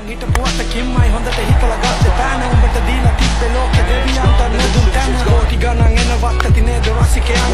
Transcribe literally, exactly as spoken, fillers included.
හිටපුවට කිම්මයි හොඳට හිතලා ගත්තේ පෑන උඹට දීලා තිබ්බේ ලෝකෙ දෙවියන්ට නෙදුම් තැන කෝටි ගණන් එන වත්තති නේද රසිකයන්